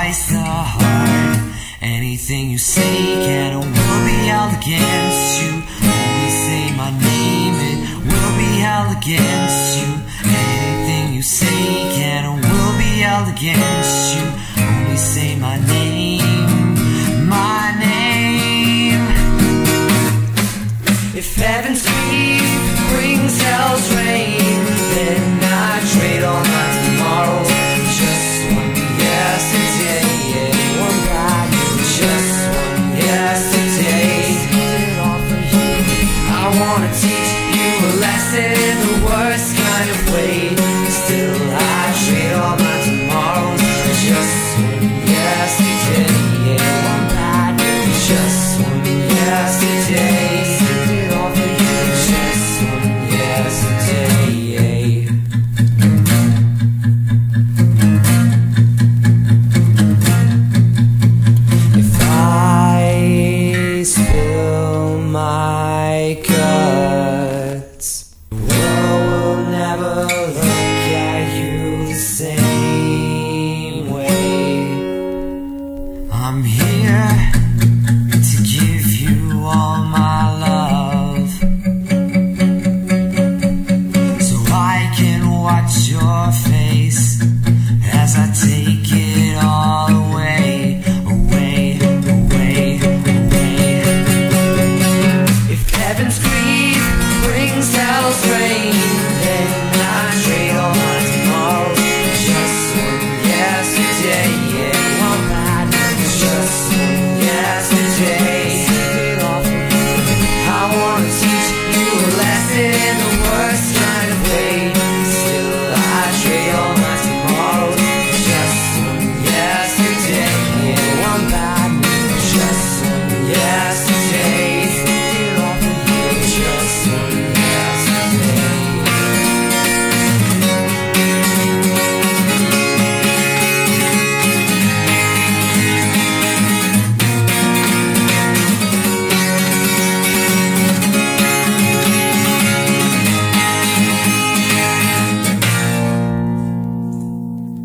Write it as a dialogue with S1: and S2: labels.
S1: twice the heart. Anything you say can or will be held against you. Only say my name, it will be held against you. Anything you say can or will be held against you. Only say my name, my name. If heaven's grief brings hell's rain, then I trade all my tomorrows for just one yesterday. One bad, just one yesterday. I wanna teach you a lesson in the worst kind of way. Still